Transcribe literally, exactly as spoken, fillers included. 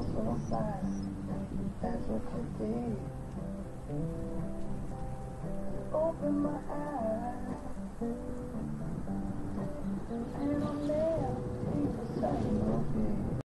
so fast. That's what you did. Open my eyes, and I'm there. People say, okay.